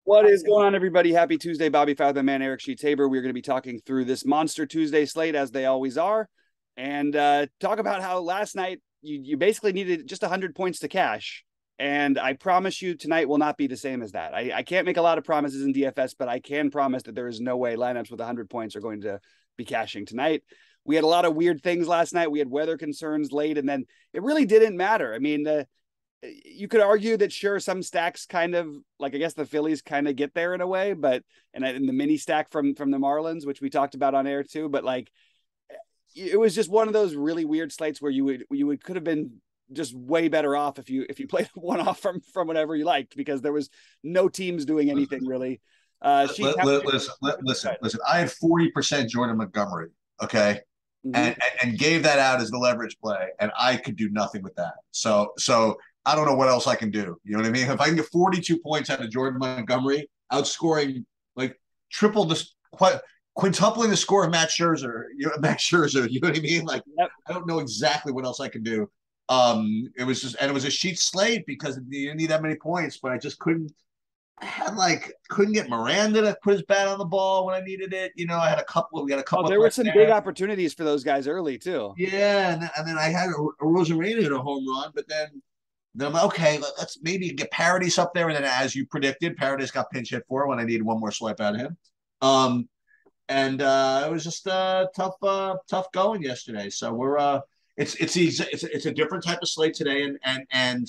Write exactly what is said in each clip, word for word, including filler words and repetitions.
What is going on, everybody? Happy Tuesday. BobbyFi and Man Eric Sheets Haber. We're going to be talking through this Monster Tuesday slate, as they always are, and uh, talk about how last night you, you basically needed just one hundred points to cash. And I promise you tonight will not be the same as that. I, I can't make a lot of promises in D F S, but I can promise that there is no way lineups with one hundred points are going to be cashing tonight. We had a lot of weird things last night. We had weather concerns late, and then it really didn't matter. I mean, the you could argue that sure some stacks kind of like I guess the Phillies kind of get there in a way, but and in the mini stack from from the Marlins, which we talked about on air too, but like it was just one of those really weird slates where you would you would could have been just way better off if you if you played one off from from whatever you liked because there was no teams doing anything really. Uh, she Let, let, listen, let, listen, listen. I had forty percent Jordan Montgomery, okay, mm-hmm. and, and and gave that out as the leverage play, and I could do nothing with that. So so I don't know what else I can do. You know what I mean? If I can get forty-two points out of Jordan Montgomery, outscoring like triple the quite quintupling the score of Matt Scherzer, you know, Max Scherzer. You know what I mean? Like Yep. I don't know exactly what else I can do. Um, it was just and it was a sheet slate because you didn't need that many points, but I just couldn't. I had like couldn't get Miranda to put his bat on the ball when I needed it. You know, I had a couple. We got a Oh, couple of there were threats some big there. opportunities for those guys early too. Yeah, and then, and then I had a, a Rosarena hit a home run, but then then I'm like, okay, let, us maybe get Paradis up there, and then as you predicted, Paradis got pinch hit for when I needed one more swipe out of him. Um, and uh, it was just uh, tough, uh, tough going yesterday. So we're uh, it's it's it's it's a different type of slate today, and and and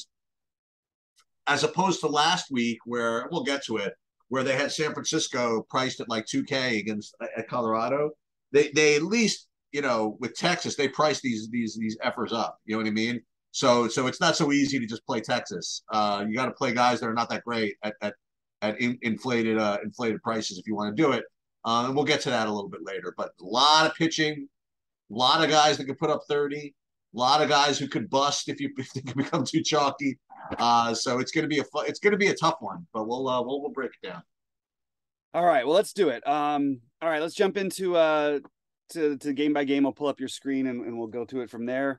as opposed to last week where we'll get to it, where they had San Francisco priced at like two K against at Colorado. They they at least you know with Texas they price these these these effers up. You know what I mean? So so it's not so easy to just play Texas. Uh, you got to play guys that are not that great at at, at in, inflated uh, inflated prices if you want to do it. Uh, and we'll get to that a little bit later. But a lot of pitching, a lot of guys that could put up thirty, a lot of guys who could bust if you if they can become too chalky. Uh, so it's gonna be a it's gonna be a tough one, but we'll uh, we'll we'll break it down. All right, well let's do it. Um, all right, let's jump into uh to, to game by game. I'll pull up your screen and, and we'll go to it from there.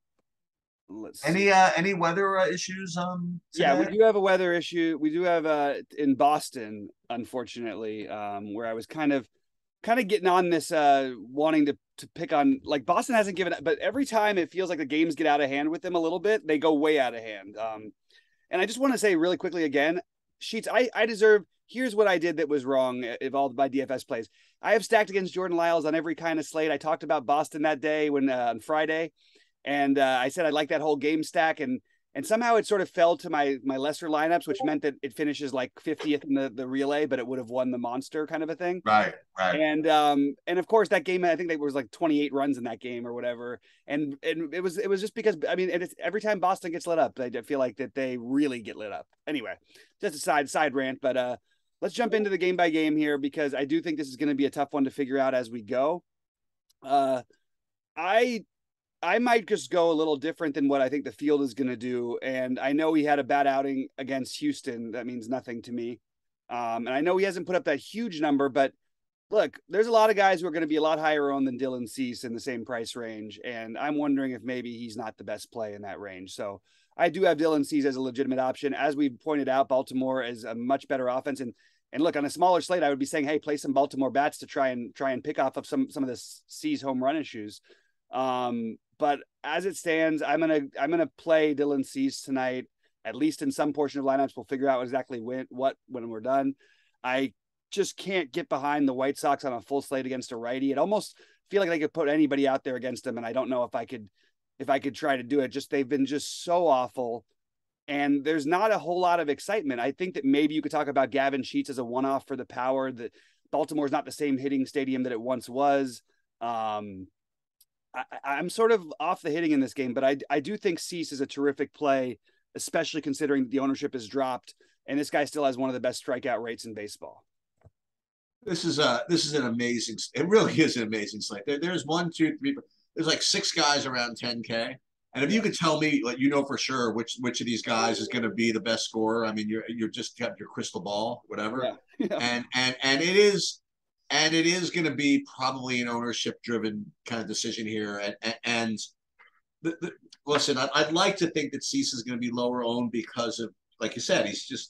Let's see. Any uh any weather uh, issues um Yeah, we today? do have a weather issue. We do have uh in Boston, unfortunately, um, where I was kind of kind of getting on this uh wanting to to pick on like Boston hasn't given but every time it feels like the games get out of hand with them a little bit, they go way out of hand. Um, and I just want to say really quickly again, Sheets, I, I deserve. Here's what I did that was wrong involved by D F S plays. I have stacked against Jordan Lyles on every kind of slate. I talked about Boston that day when uh, on Friday, and uh, I said I like that whole game stack, and and somehow it sort of fell to my my lesser lineups, which meant that it finishes like fiftieth in the the relay, but it would have won the monster kind of a thing. Right, right. And um and of course that game I think there was like twenty-eight runs in that game or whatever, and and it was it was just because I mean it's every time Boston gets lit up I feel like that they really get lit up. Anyway, just a side side rant, but uh let's jump into the game by game here because I do think this is going to be a tough one to figure out as we go. Uh, I I might just go a little different than what I think the field is going to do, and I know he had a bad outing against Houston. That means nothing to me, um, and I know he hasn't put up that huge number, but look, there's a lot of guys who are going to be a lot higher owned than Dylan Cease in the same price range, and I'm wondering if maybe he's not the best play in that range. So I do have Dylan Cease as a legitimate option. As we pointed out, Baltimore is a much better offense, and and look on a smaller slate, I would be saying, hey, play some Baltimore bats to try and try and pick off of some some of the Cease home run issues. Um, but as it stands, I'm gonna I'm gonna play Dylan Cease tonight, at least in some portion of lineups. We'll figure out exactly when what when we're done. I just can't get behind the White Sox on a full slate against a righty. It almost feel like they could put anybody out there against them, and I don't know if I could if I could try to do it. Just they've been just so awful, and there's not a whole lot of excitement. I think that maybe you could talk about Gavin Sheets as a one-off for the power. That Baltimore's not the same hitting stadium that it once was. Um, I, I'm sort of off the hitting in this game, but I I do think Cease is a terrific play, especially considering the ownership has dropped, and this guy still has one of the best strikeout rates in baseball. This is a this is an amazing. It really is an amazing slate. There, there's one, two, three. There's like six guys around ten K. And if you could tell me, like you know for sure which which of these guys is going to be the best scorer, I mean, you're you're just kept your crystal ball, whatever. Yeah, yeah. And and and it is and it is going to be probably an ownership driven kind of decision here. And and, and the, the, listen, I'd, I'd like to think that Cease is going to be lower owned because of, like you said, he's just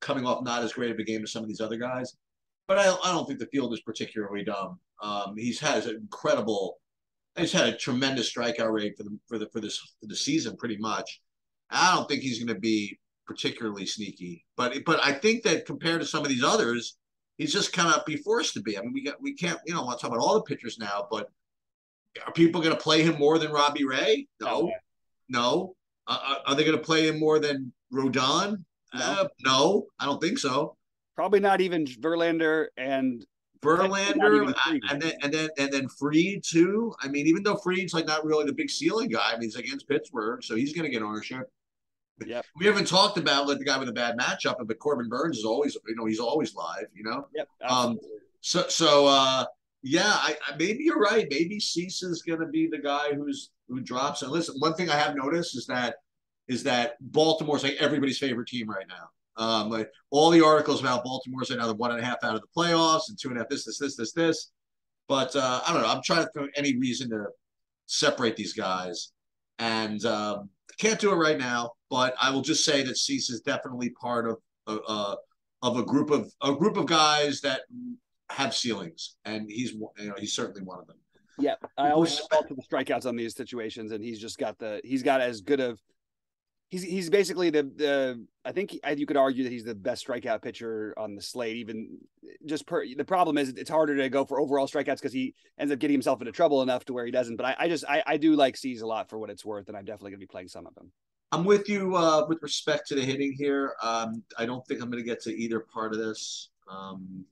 coming off not as great of a game as some of these other guys. But I, I don't think the field is particularly dumb. Um, he's had an incredible, he's had a tremendous strikeout rate for the for the for this for the season, pretty much. I don't think he's going to be particularly sneaky, but but I think that compared to some of these others, he's just kind of be forced to be. I mean, we got we can't you know want to talk about all the pitchers now, but are people going to play him more than Robbie Ray? No, No, no. Uh, are they going to play him more than Rodon? no, Uh, no, I don't think so. probably not even Verlander and potentially not Verlander even Fried. and then and then and then Fried too. I mean, even though Fried's like not really the big ceiling guy, I mean he's against Pittsburgh, so he's going to get ownership. Yep. We haven't talked about like the guy with a bad matchup, but Corbin Burns is always, you know, he's always live, you know. Yep. Um. Absolutely. So so uh, yeah, I, I maybe you're right. Maybe Cease is going to be the guy who's who drops. And listen, one thing I have noticed is that is that Baltimore's like everybody's favorite team right now. Um, like all the articles about Baltimore saying now they're one and a half out of the playoffs and two and a half this this this this this. But uh, I don't know. I'm trying to think of any reason to separate these guys, and um, can't do it right now. But I will just say that Cease is definitely part of uh, of a group of a group of guys that have ceilings, and he's you know he's certainly one of them. Yeah, I always fall to the strikeouts on these situations, and he's just got the he's got as good of he's he's basically the the I think you could argue that he's the best strikeout pitcher on the slate. Even just per the problem is it's harder to go for overall strikeouts because he ends up getting himself into trouble enough to where he doesn't. But I, I just I, I do like C's a lot for what it's worth, and I'm definitely gonna be playing some of them. I'm with you uh, with respect to the hitting here. Um, I don't think I'm going to get to either part of this, um,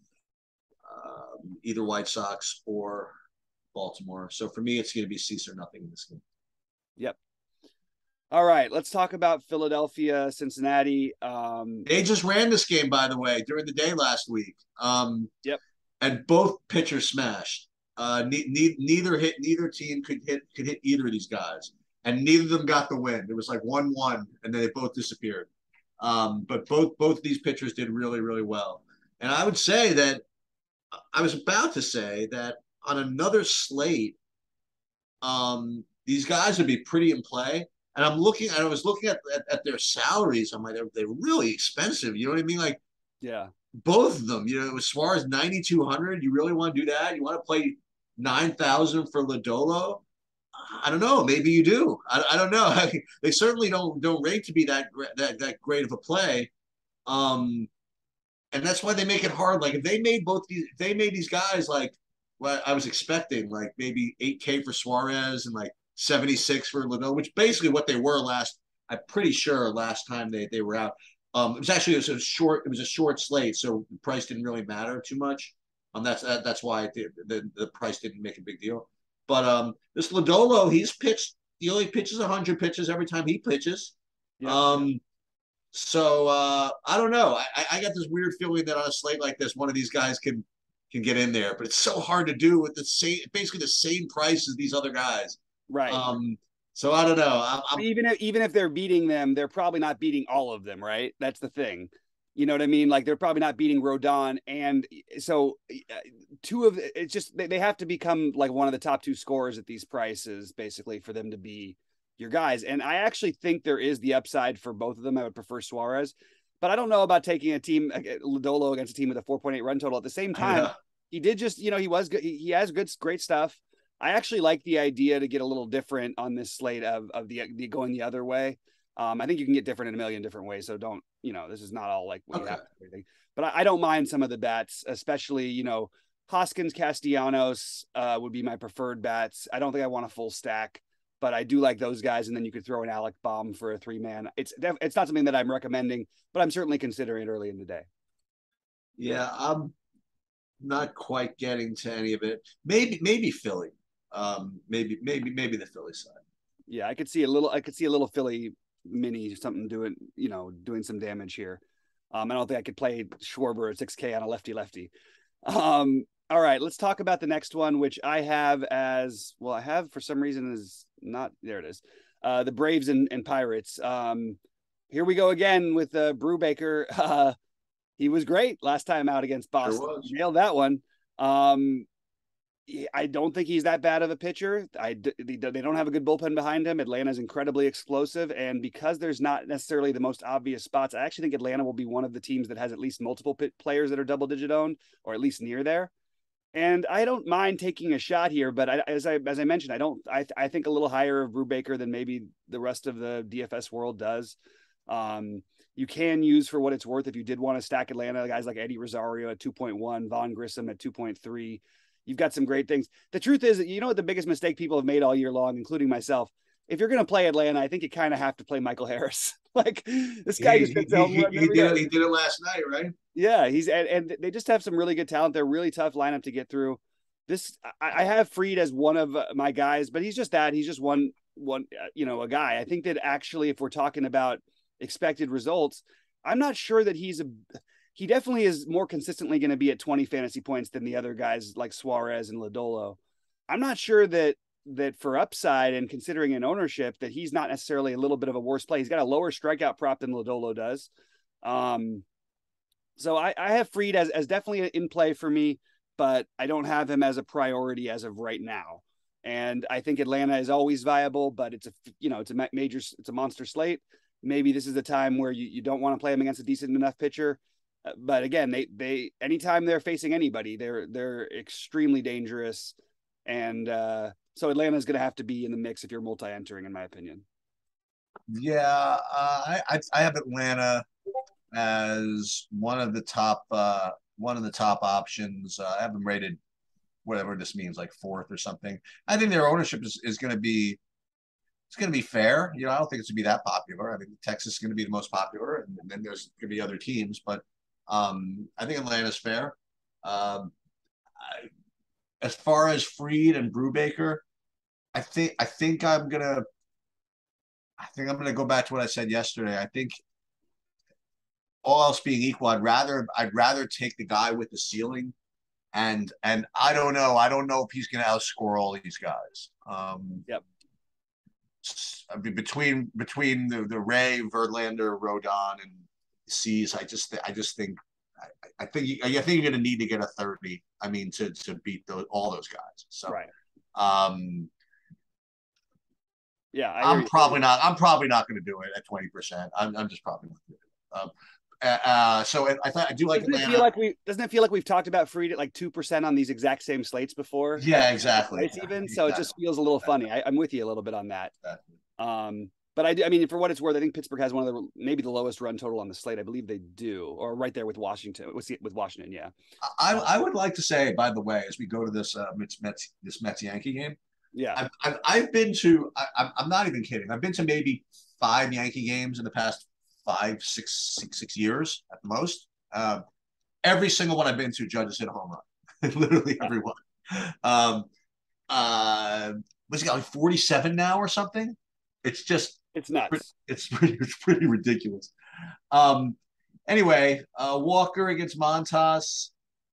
um, either White Sox or Baltimore. So for me, it's going to be Cease or nothing in this game. Yep. All right, let's talk about Philadelphia, Cincinnati. Um, they just ran this game, by the way, during the day last week. Um, yep. And both pitchers smashed. Uh, ne- ne- neither hit, neither team could hit could hit either of these guys, and neither of them got the win. It was like one one, and then they both disappeared. Um, but both both of these pitchers did really really well. And I would say that I was about to say that on another slate, um, these guys would be pretty in play. And I'm looking, I was looking at, at, at their salaries. I'm like, they're, they're really expensive. You know what I mean? Like, yeah, both of them. You know, as far as ninety-two hundred, you really want to do that? You want to play nine thousand for Lodolo? I don't know. Maybe you do. I, I don't know. They certainly don't don't rate to be that that that great of a play. Um, and that's why they make it hard. Like if they made both these, if they made these guys like what I was expecting, like maybe eight K for Suarez and like seventy-six for Lodolo, which basically what they were last. I'm pretty sure last time they they were out. Um, it was actually it was a short it was a short slate, so the price didn't really matter too much. Um, that's that, that's why it did, the the price didn't make a big deal. But um, this Lodolo, he's pitched. He only pitches one hundred pitches every time he pitches. yeah. Um, so uh, I don't know. I, I got this weird feeling that on a slate like this, one of these guys can can get in there, but it's so hard to do with the same, basically the same price as these other guys. Right. Um, so I don't know. I'm, I'm, even if even if they're beating them, they're probably not beating all of them, right? That's the thing. You know what I mean? Like they're probably not beating Rodon, and so two of it's just they have to become like one of the top two scorers at these prices, basically, for them to be your guys. And I actually think there is the upside for both of them. I would prefer Suarez, but I don't know about taking a team Lodolo against a team with a four point eight run total. At the same time, he did just you know he was good. He, he has good, great stuff. I actually like the idea to get a little different on this slate of of the, the going the other way. Um, I think you can get different in a million different ways. So don't, you know, this is not all like what okay. you have to everything. But I, I don't mind some of the bats, especially, you know, Hoskins, Castellanos uh, would be my preferred bats. I don't think I want a full stack, but I do like those guys. And then you could throw an Alec Baum for a three man. It's def- it's not something that I'm recommending, but I'm certainly considering it early in the day. Yeah, I'm not quite getting to any of it. Maybe maybe Philly. Um, maybe maybe maybe the Philly side. Yeah, I could see a little. I could see a little Philly mini something doing, you know, doing some damage here. Um, I don't think I could play Schwarber at six K on a lefty lefty. Um, all right, let's talk about the next one, which I have as well. I have for some reason is not there. It is uh, the Braves and, and Pirates. Um, here we go again with uh, Brubaker. Uh, he was great last time out against Boston. Sure Nailed that one. Um, I don't think he's that bad of a pitcher. I they don't have a good bullpen behind him. Atlanta's incredibly explosive, and because there's not necessarily the most obvious spots, I actually think Atlanta will be one of the teams that has at least multiple players that are double digit owned, or at least near there. And I don't mind taking a shot here, but I, as I as I mentioned, I don't. I I think a little higher of Brubaker than maybe the rest of the D F S world does. Um, you can use for what it's worth if you did want to stack Atlanta, guys like Eddie Rosario at two point one, Vaughn Grissom at two point three. You've got some great things. The truth is, you know what the biggest mistake people have made all year long, including myself? If you're going to play Atlanta, I think you kind of have to play Michael Harris. Like this guy he, just he, he, he, he did it. He did it last night, right? Yeah, he's and, and they just have some really good talent. They're a really tough lineup to get through. This I, I have Fried as one of my guys, but he's just that. He's just one one you know a guy. I think that actually, if we're talking about expected results, I'm not sure that he's a. He definitely is more consistently going to be at twenty fantasy points than the other guys like Suarez and Lodolo. I'm not sure that that for upside and considering an ownership that he's not necessarily a little bit of a worse play. He's got a lower strikeout prop than Lodolo does. Um, so I, I have Fried as, as definitely in play for me, but I don't have him as a priority as of right now. And I think Atlanta is always viable, but it's a, you know, it's a major, it's a monster slate. Maybe this is the time where you, you don't want to play him against a decent enough pitcher. But again, they they anytime they're facing anybody, they're they're extremely dangerous, and uh, so Atlanta is going to have to be in the mix if you're multi-entering, in my opinion. Yeah, uh, I, I I have Atlanta as one of the top uh, one of the top options. Uh, I have them rated whatever this means, like fourth or something. I think their ownership is, is going to be it's going to be fair. You know, I don't think it's going to be that popular. I think Texas is going to be the most popular, and, and then there's going to be other teams, but. Um, I think Atlanta's fair. Um, I, as far as Fried and Brubaker, I think I think I'm gonna I think I'm gonna go back to what I said yesterday. I think all else being equal, I'd rather I'd rather take the guy with the ceiling, and and I don't know I don't know if he's gonna outscore all these guys. Um, yep. I mean, between between the, the Ray, Verlander, Rodon, and C's, I just I just think I, I think you, I think you're going to need to get a thirty. I mean, to to beat those, all those guys. So, right. Um, yeah, I I'm probably not. I'm probably not going to do it at twenty percent. I'm I'm just probably not going to do it. Um, uh, so I thought I do like doesn't Atlanta. It feel like we doesn't it feel like we've talked about Fried at like two percent on these exact same slates before? Yeah, exactly. It's even so exactly. It just feels a little funny. I, I'm with you a little bit on that. Exactly. Um, but I, do, I mean, for what it's worth, I think Pittsburgh has one of the maybe the lowest run total on the slate. I believe they do, or right there with Washington. With, with Washington, yeah. I, I would like to say, by the way, as we go to this uh, Mets, Mets this Mets Yankee game, yeah, I've, I've, I've been to. I, I'm not even kidding. I've been to maybe five Yankee games in the past five, six, six, six years at the most. Uh, every single one I've been to, Judge has hit a home run. Literally every one. Um, uh, was he got like forty-seven now or something? It's just. It's nuts. It's pretty, it's pretty ridiculous. Um, anyway, uh, Walker against Montas.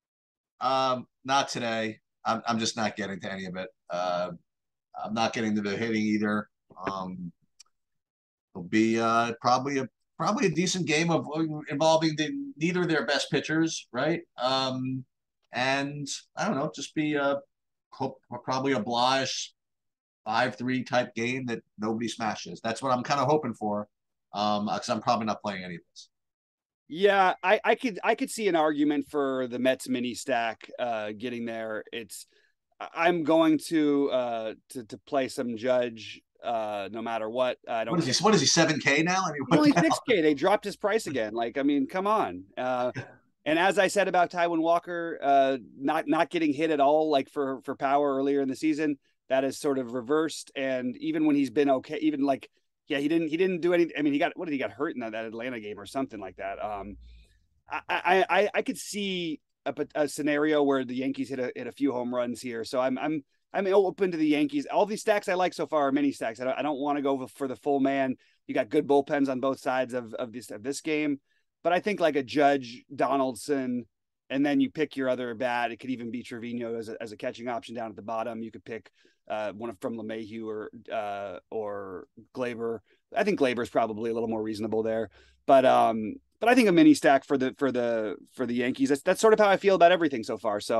Um, not today. I'm, I'm just not getting to any of it. Uh, I'm not getting to the hitting either. Um, it'll be uh, probably a probably a decent game of involving the neither of their best pitchers, right? Um, and I don't know, just be a probably a Blage five three type game that nobody smashes. That's what I'm kind of hoping for, um, because I'm probably not playing any of this. Yeah, I, I could I could see an argument for the Mets mini stack uh, getting there. It's I'm going to uh, to to play some Judge uh, no matter what. I don't. What is he? What is he? seven K now? I mean, He's only six K. They dropped his price again. Like, I mean, come on. Uh, and as I said about Taijuan Walker, uh, not not getting hit at all, like for for power earlier in the season. That is sort of reversed. And even when he's been okay, even like, yeah, he didn't, he didn't do anything. I mean, he got, what did he got hurt in that, that Atlanta game or something like that. Um, I, I, I, I could see a, a scenario where the Yankees hit a, hit a few home runs here. So I'm, I'm, I'm open to the Yankees. All these stacks I like so far are mini stacks. I don't, I don't want to go for the full man. You got good bullpens on both sides of, of this, of this game. But I think like a Judge, Donaldson, and then you pick your other bat. It could even be Trevino as a, as a catching option down at the bottom. You could pick uh, one from LeMahieu or uh, or Glaber. I think Glaber is probably a little more reasonable there. But um, but I think a mini stack for the for the for the Yankees. That's that's sort of how I feel about everything so far. So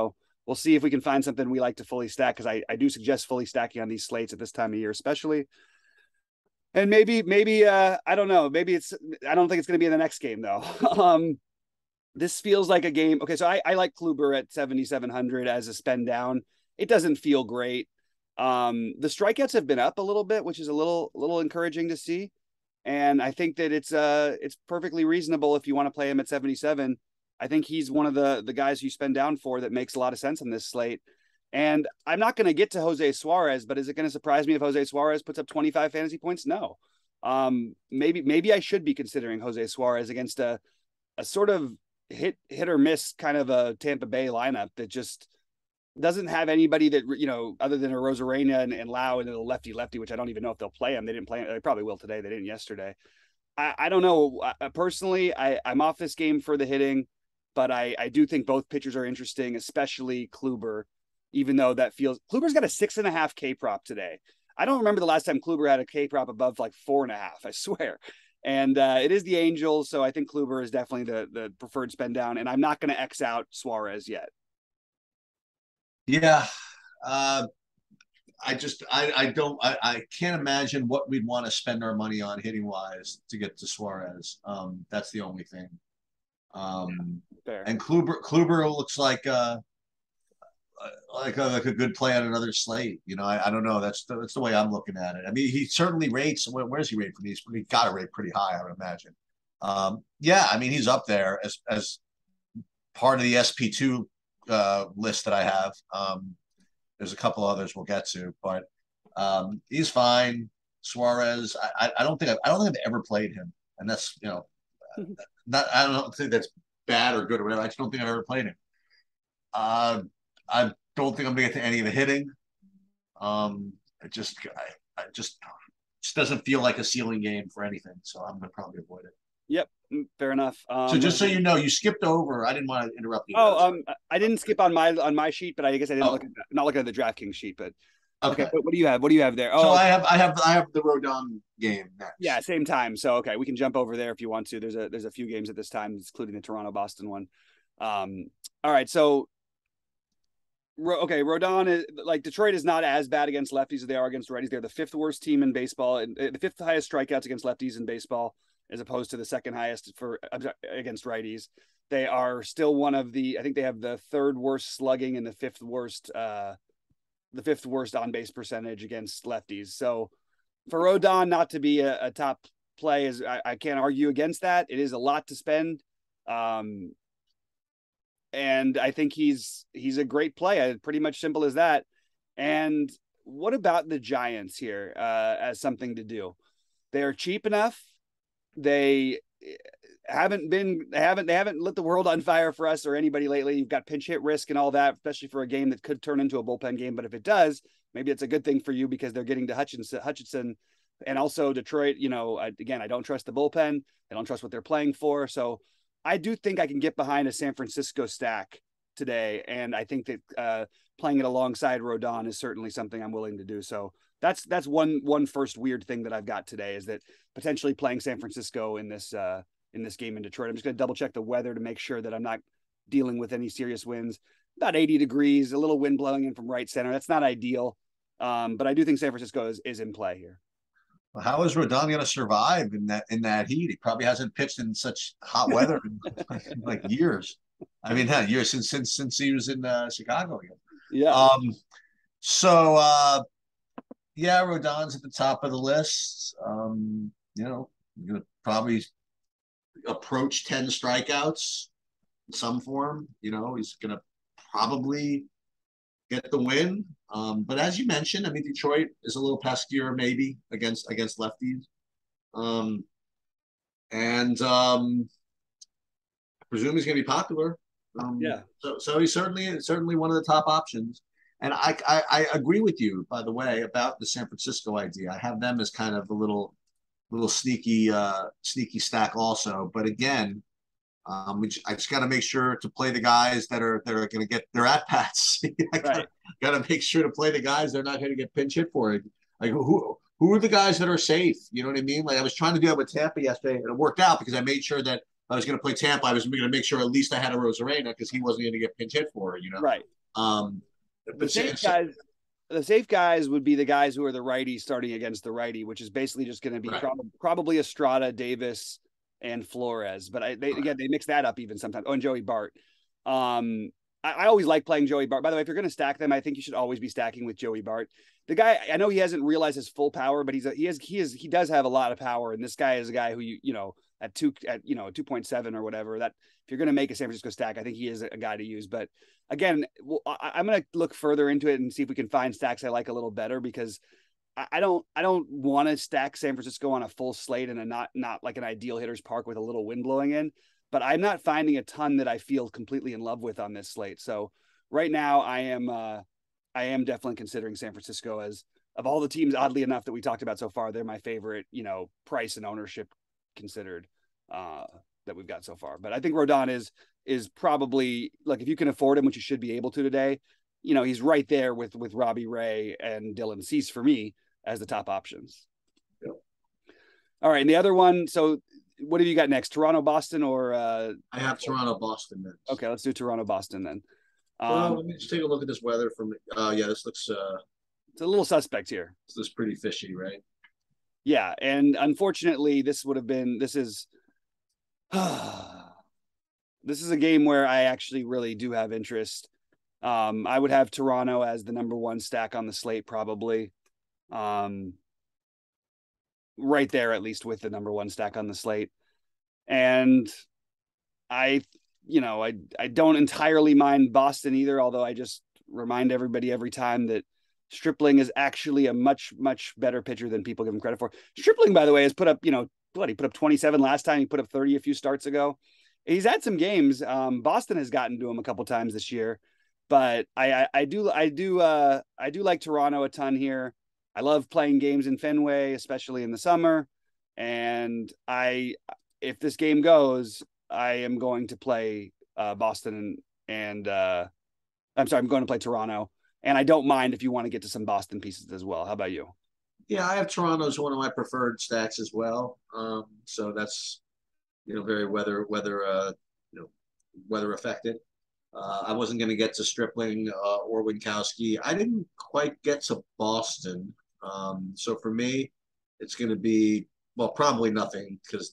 we'll see if we can find something we like to fully stack, because I, I do suggest fully stacking on these slates at this time of year, especially. And maybe, maybe, uh, I don't know. Maybe it's, I don't think it's going to be in the next game, though. um, this feels like a game. Okay, so I, I like Kluber at seventy-seven hundred as a spend down. It doesn't feel great. Um, the strikeouts have been up a little bit, which is a little, little encouraging to see. And I think that it's, uh, it's perfectly reasonable if you want to play him at seventy-seven. I think he's one of the, the guys you spend down for that makes a lot of sense on this slate. And I'm not going to get to Jose Suarez, but is it going to surprise me if Jose Suarez puts up twenty-five fantasy points? No. Um, maybe, maybe I should be considering Jose Suarez against a, a sort of hit, hit or miss kind of a Tampa Bay lineup that just doesn't have anybody that, you know, other than a Rosarena and, and Lau and a lefty lefty, which I don't even know if they'll play him. They didn't play him. They probably will today. They didn't yesterday. I, I don't know. I, personally, I, I'm off this game for the hitting, but I, I do think both pitchers are interesting, especially Kluber, even though that feels Kluber's got a six and a half K prop today. I don't remember the last time Kluber had a K prop above like four and a half, I swear. And uh, it is the Angels. So I think Kluber is definitely the, the preferred spend down, and I'm not going to X out Suarez yet. Yeah. Uh, I just, I, I don't, I, I can't imagine what we'd want to spend our money on hitting wise to get to Suarez. Um, that's the only thing. Um, Fair. And Kluber, Kluber looks like, uh, like a, like a good play on another slate. You know, I, I don't know. That's the, that's the way I'm looking at it. I mean, he certainly rates. Where, where's he rate for these? He got to rate pretty high, I would imagine. Um, yeah, I mean, he's up there as as part of the S P two uh, list that I have. Um, there's a couple others we'll get to, but um, he's fine. Suarez, I, I don't think I've, I don't think I've ever played him, and that's you know, not I don't think that's bad or good or whatever. I just don't think I've ever played him. Uh, I don't think I'm going to get to any of the hitting. Um, it just, I, I just, just doesn't feel like a ceiling game for anything. So I'm going to probably avoid it. Yep, fair enough. Um, so just so you know, you skipped over. I didn't want to interrupt you. Oh, um, I didn't skip on my on my sheet, but I guess I didn't oh. look at not looking at the DraftKings sheet. But okay, okay, what do you have? What do you have there? Oh, so I have, I have, I have the Rodon game next. Yeah, same time. So okay, we can jump over there if you want to. There's a there's a few games at this time, including the Toronto Boston one. Um, all right, so. Okay, Rodon is like Detroit is not as bad against lefties as they are against righties. They're the fifth worst team in baseball, and the fifth highest strikeouts against lefties in baseball, as opposed to the second highest for against righties. They are still one of the. I think they have the third worst slugging and the fifth worst, uh, the fifth worst on base percentage against lefties. So for Rodon not to be a, a top play is I, I can't argue against that. It is a lot to spend. Um, And I think he's he's a great play. Pretty much simple as that. And what about the Giants here uh, as something to do? They are cheap enough. They haven't been they haven't they haven't lit the world on fire for us or anybody lately. You've got pinch hit risk and all that, especially for a game that could turn into a bullpen game. But if it does, maybe it's a good thing for you because they're getting to Hutchinson, Hutchinson, and also Detroit. You know, again, I don't trust the bullpen. I don't trust what they're playing for. So. I do think I can get behind a San Francisco stack today. And I think that uh, playing it alongside Rodon is certainly something I'm willing to do. So that's, that's one, one first weird thing that I've got today is that potentially playing San Francisco in this, uh, in this game in Detroit. I'm just going to double check the weather to make sure that I'm not dealing with any serious winds. About eighty degrees, a little wind blowing in from right center. That's not ideal. Um, but I do think San Francisco is, is in play here. Well, how is Rodon going to survive in that in that heat? He probably hasn't pitched in such hot weather in like, like years. I mean, not years since since since he was in uh, Chicago again. Yeah. Um. So, uh, yeah, Rodon's at the top of the list. Um. You know, you're going to probably approach ten strikeouts in some form. You know, he's going to probably get the win. Um, but as you mentioned, I mean, Detroit is a little peskier maybe against against lefties. Um, and um, I presume he's going to be popular. Um, yeah. So, so he's certainly certainly one of the top options. And I, I I agree with you, by the way, about the San Francisco idea. I have them as kind of a little little sneaky uh, sneaky stack also. But again, Um, which I just got to make sure to play the guys that are that are going to get their at bats. I got right. to make sure to play the guys they're not going to get pinch hit for it. Like who who are the guys that are safe? You know what I mean? Like I was trying to do that with Tampa yesterday, and it worked out because I made sure that I was going to play Tampa. I was going to make sure at least I had a Rosarena because he wasn't going to get pinch hit for it. You know, right? Um, The safe guys, the safe guys would be the guys who are the righty starting against the righty, which is basically just going to be right. prob- probably Estrada, Davis, and Flores. But I, they, again, they mix that up even sometimes. Oh, and Joey Bart. Um, I, I always like playing Joey Bart. By the way, if you're going to stack them, I think you should always be stacking with Joey Bart. The guy, I know he hasn't realized his full power, but he's a, he has he is he does have a lot of power. And this guy is a guy who you you know at two at you know two point seven or whatever. That if you're going to make a San Francisco stack, I think he is a guy to use. But again, well, I, I'm going to look further into it and see if we can find stacks I like a little better, because I, I don't I don't want to stack San Francisco on a full slate and a not not like an ideal hitter's park with a little wind blowing in. But I'm not finding a ton that I feel completely in love with on this slate. So right now, I am uh, I am definitely considering San Francisco as, of all the teams, oddly enough, that we talked about so far, they're my favorite, you know, price and ownership considered uh, that we've got so far. But I think Rodon is is probably, like, if you can afford him, which you should be able to today, you know, he's right there with with Robbie Ray and Dylan Cease for me as the top options. Yep. All right, and the other one, so what have you got next? Toronto, Boston, or uh, I have Toronto, Boston next. Okay, let's do Toronto, Boston then. Um, well, let me just take a look at this weather from. Uh, yeah, this looks. Uh, it's a little suspect here. This looks pretty fishy, right? Yeah, and unfortunately, this would have been. This is. This is a game where I actually really do have interest. Um, I would have Toronto as the number one stack on the slate, probably. Um, right there, at least with the number one stack on the slate. And I, you know, I, I don't entirely mind Boston either, although I just remind everybody every time that Stripling is actually a much, much better pitcher than people give him credit for. Stripling, by the way, has put up, you know, what, he put up twenty-seven last time. He put up thirty a few starts ago. He's had some games. Um, Boston has gotten to him a couple times this year, but I, I, I do, I do, uh, I do like Toronto a ton here. I love playing games in Fenway, especially in the summer. And I, if this game goes, I am going to play uh, Boston and, and uh, I'm sorry, I'm going to play Toronto. And I don't mind if you want to get to some Boston pieces as well. How about you? Yeah, I have Toronto as one of my preferred stacks as well. Um, so that's, you know, very weather, weather, uh, you know, weather affected. Uh, I wasn't going to get to Stripling uh, or Winkowski. I didn't quite get to Boston. Um, so for me, it's going to be, well, probably nothing because,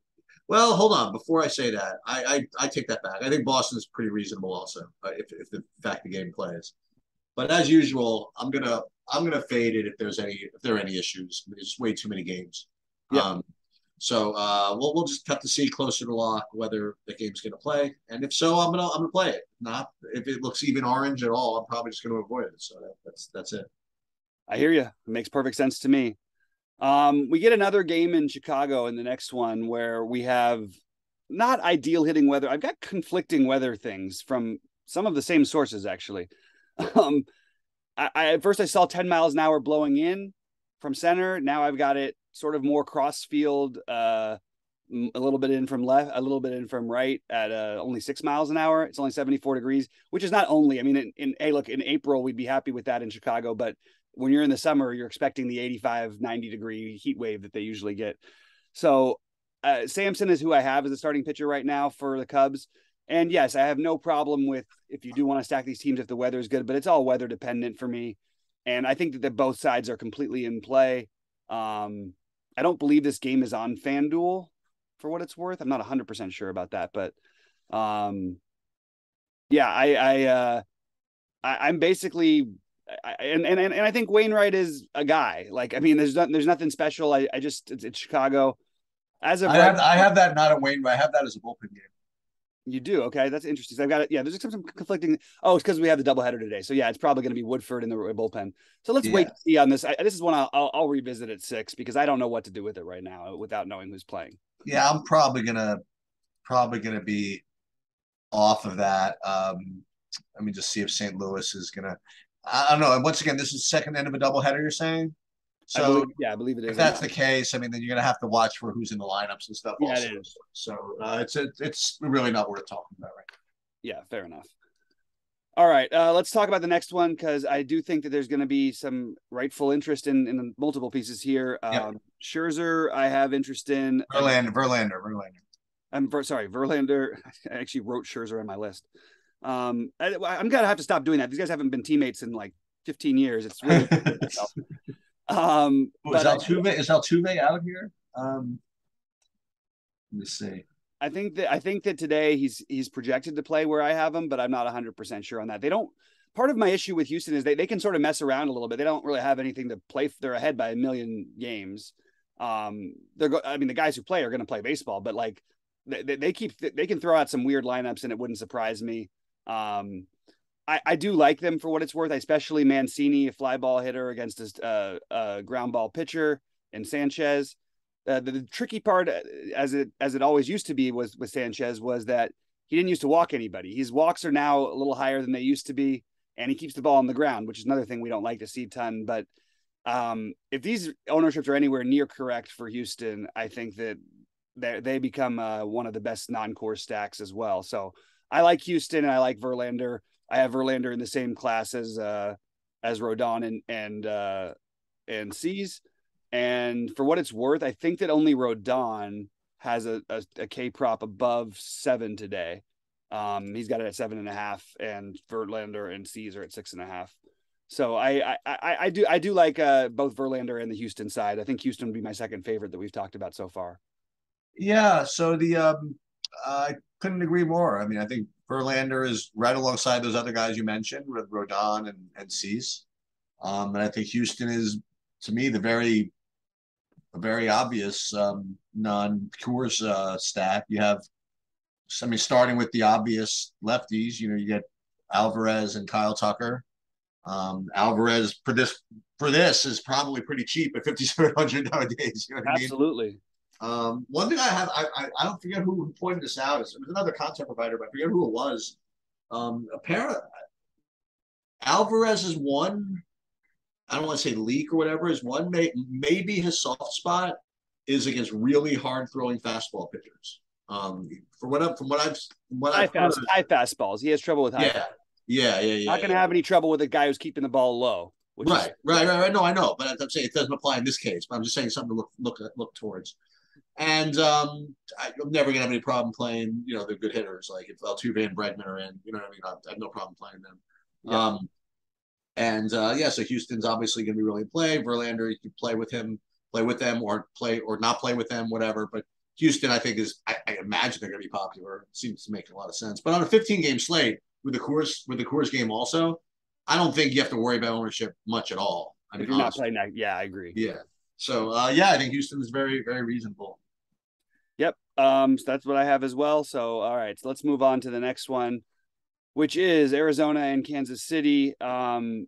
well, hold on. Before I say that, I, I, I take that back. I think Boston is pretty reasonable also, uh, if, if the in fact the game plays. But as usual, I'm gonna I'm gonna fade it if there's any if there are any issues. There's way too many games. Yep. Um, so uh, we'll we'll just have to see closer to lock whether the game's gonna play, and if so, I'm gonna I'm gonna play it. Not if it looks even orange at all, I'm probably just gonna avoid it. So that, that's that's it. I hear you. It makes perfect sense to me. Um, we get another game in Chicago in the next one where we have not ideal hitting weather. I've got conflicting weather things from some of the same sources, actually. Um, I, I at first I saw ten miles an hour blowing in from center. Now I've got it sort of more cross field, uh, a little bit in from left, a little bit in from right at uh, only six miles an hour. It's only seventy-four degrees, which is not only, I mean, in, in hey, look, in April, we'd be happy with that in Chicago, but when you're in the summer, you're expecting the eighty-five, ninety degree heat wave that they usually get. So uh, Sampson is who I have as a starting pitcher right now for the Cubs. And yes, I have no problem with if you do want to stack these teams if the weather is good, but it's all weather dependent for me. And I think that the, both sides are completely in play. Um, I don't believe this game is on FanDuel for what it's worth. I'm not one hundred percent sure about that, but um, yeah, I, I, uh, I, I'm basically, I, and, and, and I think Wainwright is a guy. Like, I mean, there's not, there's nothing special. I, I just, it's, it's Chicago. As of I right have now, I have that not a Wainwright. I have that as a bullpen game. You do? Okay, that's interesting. So I've got it. Yeah, there's some, some conflicting. Oh, it's because we have the doubleheader today. So yeah, it's probably going to be Woodford in the bullpen. So let's Yeah. wait to see on this. I, this is one I'll, I'll, I'll revisit at six because I don't know what to do with it right now without knowing who's playing. Yeah, I'm probably gonna probably gonna be off of that. Um, let me just see if Saint Louis is gonna. I don't know. And once again, this is second end of a doubleheader. You're saying? I So believe, yeah, I believe it is. if that's the case, I mean, then you're gonna have to watch for who's in the lineups and stuff. Yeah, also. it is. So uh, it's it, it's really not worth talking about right now. Yeah, fair enough. All right, uh, let's talk about the next one because I do think that there's going to be some rightful interest in, in multiple pieces here. Um, Yep. Scherzer, I have interest in. Verlander, Verlander, Verlander. I'm ver- sorry, Verlander. I actually wrote Scherzer on my list. Um, I, I'm gonna have to stop doing that. These guys haven't been teammates in like fifteen years. It's really um, Oh, is but I, Altuve is Altuve out here? Um, let me see. I think that I think that today he's he's projected to play where I have him, but I'm not one hundred percent sure on that. They don't. Part of my issue with Houston is they, they can sort of mess around a little bit. They don't really have anything to play. They're ahead by a million games. Um, they're go, I mean, the guys who play are going to play baseball, but like they, they keep they can throw out some weird lineups, and it wouldn't surprise me. Um, I, I do like them for what it's worth, especially Mancini, a fly ball hitter against his uh, uh, ground ball pitcher, and Sanchez. Uh, the, the tricky part, as it as it always used to be, was with Sanchez was that he didn't used to walk anybody. His walks are now a little higher than they used to be, and he keeps the ball on the ground, which is another thing we don't like to see ton. But um, if these ownerships are anywhere near correct for Houston, I think that they they become uh, one of the best non-core stacks as well. So I like Houston and I like Verlander. I have Verlander in the same class as uh, as Rodon and and uh, and C's. And for what it's worth, I think that only Rodon has a, a, a K prop above seven today. Um, he's got it at seven and a half, and Verlander and C's are at six and a half. So I I, I, I do I do like uh, both Verlander and the Houston side. I think Houston would be my second favorite that we've talked about so far. Yeah, so the um, I couldn't agree more. I mean, I think Verlander is right alongside those other guys you mentioned with Rodon and and Cease. Um, and I think Houston is, to me, the very a very obvious um, non-Coors uh, stack. You have, I mean, starting with the obvious lefties, you know, you get Alvarez and Kyle Tucker. Um, Alvarez for this for this is probably pretty cheap at fifty-seven hundred nowadays. You know what I mean? Absolutely. Um, one thing I have, I, I, I don't forget who pointed this out. It was another content provider, but I forget who it was. Um, apparently, Alvarez is one. I don't want to say leak or whatever. Is one may, maybe his soft spot is against really hard throwing fastball pitchers. Um, for what I've, from what I've from what High I've fast heard, high fastballs. He has trouble with high. yeah, fast. yeah, yeah, yeah. Not going to yeah. have any trouble with a guy who's keeping the ball low. Which Right, is, right, right, right. No, I know, but I'm saying it doesn't apply in this case. But I'm just saying something to look look look towards. And um, I, I'm never gonna have any problem playing, you know, the good hitters. Like if Altuve and Bregman are in, you know what I mean. I, I have no problem playing them. yeah. Um, and uh, yeah, so Houston's obviously gonna be really in play. Verlander, you can play with him, play with them, or play or not play with them, whatever. But Houston, I think is, I, I imagine they're gonna be popular. It seems to make a lot of sense. But on a fifteen game slate with the Coors with the Coors game also, I don't think you have to worry about ownership much at all. I If mean, you're not honestly. playing that, yeah, I agree. Yeah. So uh, yeah, I think Houston is very, very reasonable. Yep. Um, so that's what I have as well. So all right, so let's move on to the next one, which is Arizona and Kansas City. Um,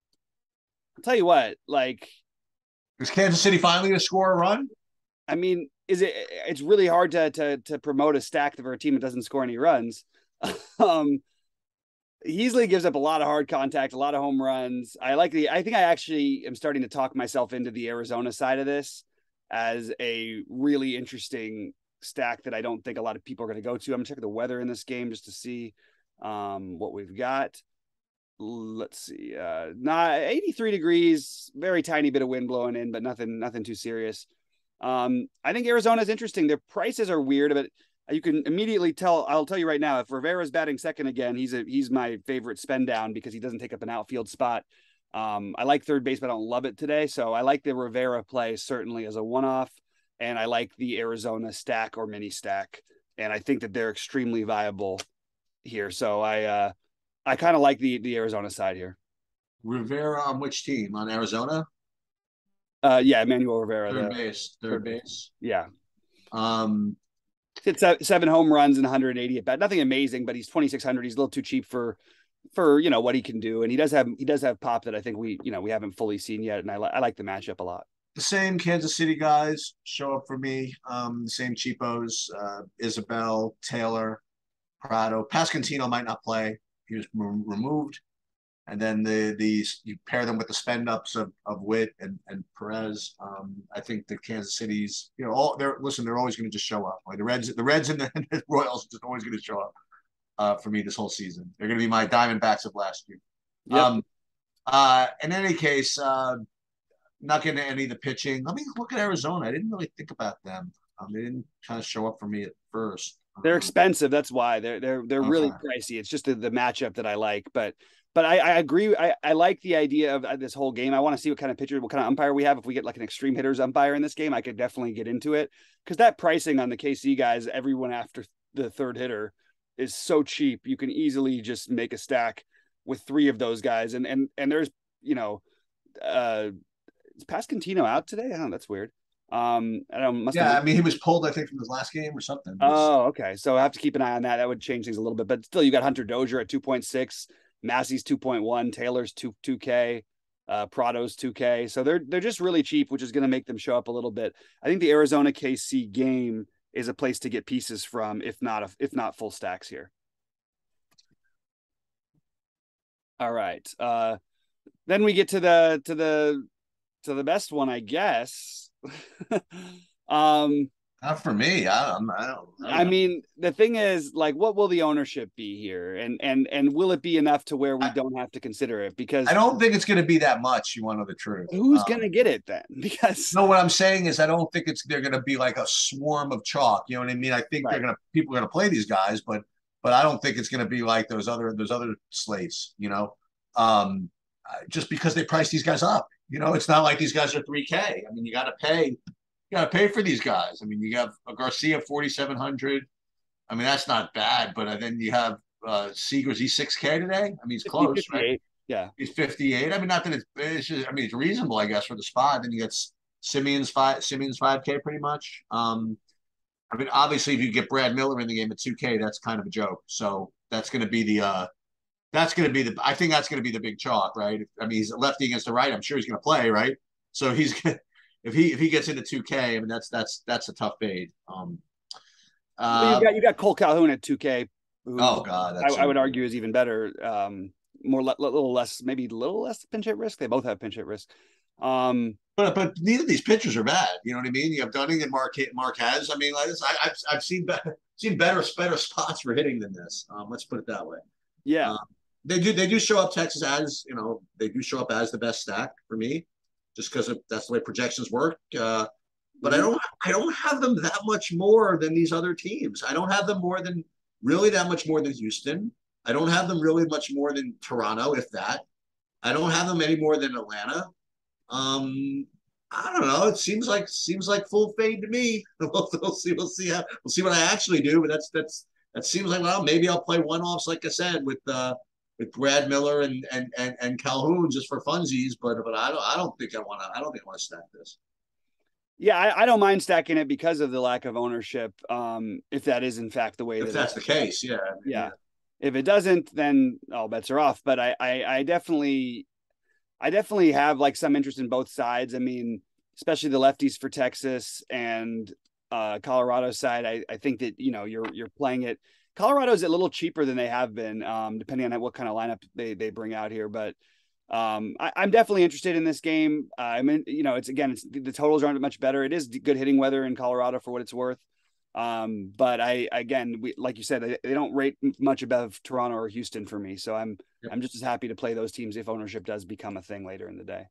I'll tell you what, like, Is Kansas City finally going to score a run? I mean, is it? It's really hard to to to promote a stack for a team that doesn't score any runs. um, Heasley gives up a lot of hard contact, a lot of home runs. I like the. I think I actually am starting to talk myself into the Arizona side of this as a really interesting stack that I don't think a lot of people are going to go to. I'm gonna check the weather in this game just to see um, what we've got. Let's see, uh, not eighty-three degrees, very tiny bit of wind blowing in, but nothing, nothing too serious. Um, I think Arizona is interesting. Their prices are weird, but you can immediately tell. I'll tell you right now, if Rivera's batting second again, he's a he's my favorite spend down because he doesn't take up an outfield spot. Um, I like third base, but I don't love it today. So I like the Rivera play certainly as a one-off, and I like the Arizona stack or mini stack, and I think that they're extremely viable here. So I uh, I kind of like the the Arizona side here. Rivera on which team? On Arizona? Uh, yeah, Emmanuel Rivera, Third the base. Third, third base. yeah. Um, It's seven home runs and one hundred eighty at bat. Nothing amazing, but he's twenty-six hundred. He's a little too cheap for, for you know what he can do, and he does have he does have pop that I think we you know we haven't fully seen yet, and I, li- I like the matchup a lot. the same Kansas City guys show up for me. Um, the same cheapos. Uh, Isabel, Taylor, Prado. Pascantino might not play. He was re- removed. And then the the you pair them with the spend ups of, of Witt and, and Perez. Um, I think the Kansas City's, you know, all they're listen, they're always going to just show up. Like the Reds, the Reds and the, and the Royals are just always going to show up uh, for me this whole season. They're going to be my Diamondbacks of last year. Yep. Um, uh, in any case, uh, not getting any of the pitching. Let me look at Arizona. I didn't really think about them. Um, they didn't kind of show up for me at first. They're Um, expensive. That's why they're they're they're really okay. pricey. It's just the, the matchup that I like. But but I, I agree. I, I like the idea of uh, this whole game. I want to see what kind of pitcher, what kind of umpire we have. If we get like an extreme hitters umpire in this game, I could definitely get into it because that pricing on the K C guys, everyone after the third hitter, is so cheap. You can easily just make a stack with three of those guys. And and and there's you know, uh, is Pascantino out today? I don't know. That's weird. Um, I don't must have Yeah, moved. I mean, he was pulled, I think, from his last game or something. It's, Oh, okay. So I have to keep an eye on that. That would change things a little bit. But still, you got Hunter Dozier at two point six, Massey's two point one, Taylor's two 2K, uh, Prado's two K. So they're they're just really cheap, which is going to make them show up a little bit. I think the Arizona K C game is a place to get pieces from, if not a, if not full stacks here. All right. Uh, then we get to the to the to the best one, I guess. um, not for me. I don't, I don't, I don't I know. mean, the thing is, like, what will the ownership be here, and and and will it be enough to where we I, don't have to consider it? I Because don't think it's going to be that much. You want to know the truth? who's Um, gonna get it then? Because no, what I'm saying is, I don't think it's they're going to be like a swarm of chalk. You know what I mean? I think they're right, going to people are going to play these guys, but but I don't think it's going to be like those other those other slates. You know, um, just because they price these guys up. You know, it's not like these guys are three K. I mean, you got to pay. You got to pay for these guys. I mean, you have a Garcia forty-seven hundred. I mean, that's not bad, but then you have uh Seager's he's six K today. I mean, he's fifty, close, right? fifty-eight, yeah. He's fifty-eight. I mean, not that it's, it's just, I mean, it's reasonable, I guess, for the spot. Then you get Simeon's five, Simeon's five K pretty much. Um, I mean, obviously, if you get Brad Miller in the game at two K, that's kind of a joke. So that's going to be the, uh, that's going to be the, I think that's going to be the big chalk, right? I mean, he's a lefty against the right. I'm sure he's going to play, right? So he's going to, if he, if he gets into two K, I mean, that's, that's, that's a tough fade. Um, Well, you uh, got you got Cole Calhoun at two K, who oh God, I, that's I a, would argue is even better. Um, more a little less, maybe a little less pinch hit risk. They both have pinch hit risk. Um, but but neither of these pitchers are bad. You know what I mean? You have Dunning and Mark Marquez. I mean, like this, I, I've I've seen better seen better better spots for hitting than this. Um, let's put it that way. yeah. Um, they do they do show up Texas as you know they do show up as the best stack for me, just because that's the way projections work. Uh, but I Mhm. don't I don't have them that much more than these other teams. I don't have them more than really that much more than Houston. I don't have them really much more than Toronto, if that. I don't have them any more than Atlanta. Um, I don't know. It seems like seems like full fade to me. We'll, we'll see. We'll see how we'll see what I actually do. But that's that's that seems like well, maybe I'll play one offs like I said with uh with Brad Miller and and and, and Calhoun just for funsies. But but I don't I don't think I want to I don't think I want to stack this. Yeah, I, I don't mind stacking it because of the lack of ownership. Um, if that is in fact the way If that it, that's the case, yeah, I mean, yeah. yeah. If it doesn't, then all bets are off. But I, I, I definitely, I definitely have like some interest in both sides. I mean, especially the lefties for Texas and uh, Colorado side. I, I think that you know you're you're playing it. Colorado's a little cheaper than they have been, um, depending on what kind of lineup they they bring out here. But um, I, I'm definitely interested in this game. Uh, I mean, you know, it's again, it's the totals aren't much better. It is good hitting weather in Colorado for what it's worth. Um, but I again, we, like you said, they, they don't rate much above Toronto or Houston for me. So I'm Yep. I'm just as happy to play those teams if ownership does become a thing later in the day.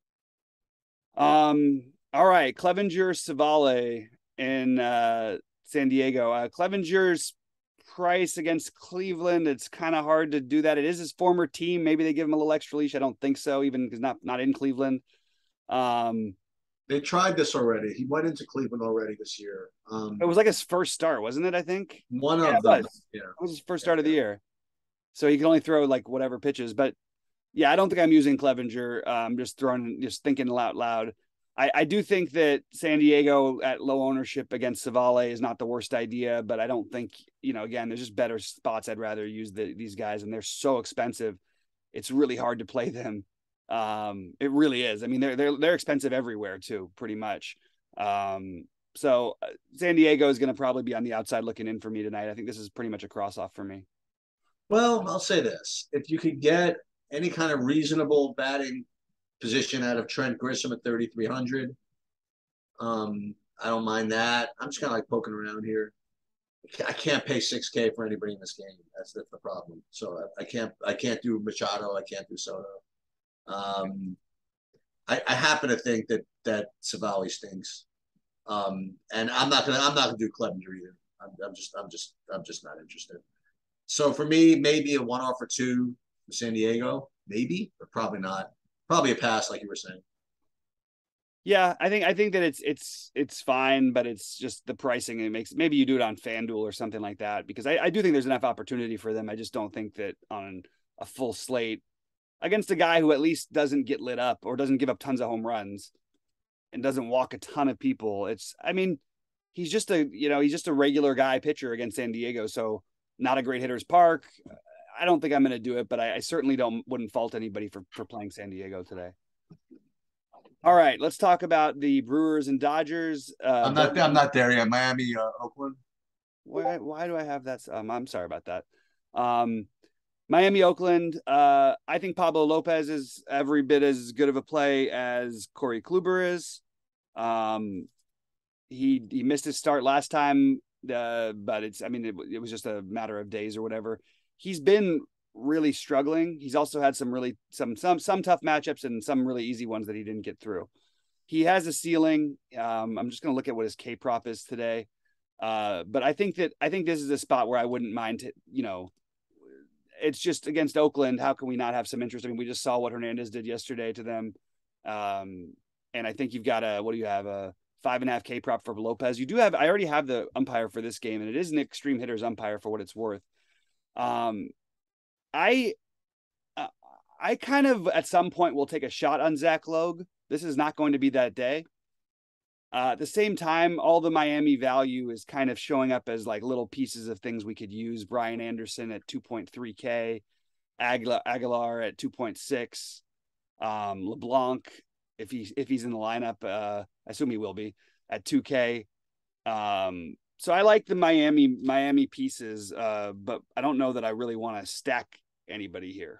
Um, all right, Clevenger Savale in uh, San Diego. Uh, Clevenger's price against Cleveland, it's kind of hard to do that. It is his former team. Maybe they give him a little extra leash. I don't think so, even because not not in Cleveland. Um, They tried this already. He went into Cleveland already this year. it Um, was like his first start, wasn't it? I think. one Yeah, of it them, was. yeah, It was his first yeah, start of the year. So he can only throw like whatever pitches. But yeah, I don't think I'm using Clevenger. Uh, I'm just throwing, just thinking out loud. I, I do think that San Diego at low ownership against Savale is not the worst idea, but I don't think, you know, again, there's just better spots. I'd rather use the, these guys, and they're so expensive. It's really hard to play them. Um, it really is. I mean, they're, they're, they're expensive everywhere too, pretty much. Um, so uh, San Diego is going to probably be on the outside looking in for me tonight. I think this is pretty much a cross off for me. Well, I'll say this: if you could get any kind of reasonable batting position out of Trent Grisham at thirty-three hundred, um, I don't mind that. I'm just kind of like poking around here. I can't pay six K for anybody in this game. That's that's the problem. So I, I can't I can't do Machado. I can't do Soto. Um, I, I happen to think that that Savali stinks, um, and I'm not gonna I'm not gonna do Clevenger either. I'm, I'm just I'm just I'm just not interested. So for me, maybe a one off or two for San Diego, maybe, but probably not. Probably a pass, like you were saying. Yeah, I think I think that it's it's it's fine, but it's just the pricing. It makes maybe you do it on FanDuel or something like that, because I, I do think there's enough opportunity for them. I just don't think that on a full slate against a guy who at least doesn't get lit up or doesn't give up tons of home runs and doesn't walk a ton of people. It's I mean, he's just a you know he's just a regular guy pitcher against San Diego, so not a great hitter's park. I don't think I'm going to do it, but I, I certainly don't wouldn't fault anybody for for playing San Diego today. All right, let's talk about the Brewers and Dodgers. Uh, I'm not. both, I'm not there yet. Miami, uh, Oakland. why, why do I have that? Um, I'm sorry about that. Um, Miami, Oakland. Uh, I think Pablo Lopez is every bit as good of a play as Corey Kluber is. Um, he he missed his start last time, uh, but it's. I mean, it, it was just a matter of days or whatever. He's been really struggling. He's also had some really some some some tough matchups and some really easy ones that he didn't get through. He has a ceiling. Um, I'm just going to look at what his K prop is today. Uh, but I think that I think this is a spot where I wouldn't mind to, you know, it's just against Oakland. How can we not have some interest? I mean, we just saw what Hernandez did yesterday to them. Um, and I think you've got a, what do you have? A five and a half K prop for Lopez. You do have, I already have the umpire for this game, and it is an extreme hitters umpire for what it's worth. Um, I, uh, I kind of at some point will take a shot on Zach Logue. This is not going to be that day. Uh, at the same time, all the Miami value is kind of showing up as like little pieces of things we could use. Brian Anderson at two point three K, Aguilar, Aguilar at two point six, um, LeBlanc, if he's, if he's in the lineup, uh, I assume he will be, at two K. Um, so I like the Miami, Miami pieces, uh, but I don't know that I really want to stack anybody here.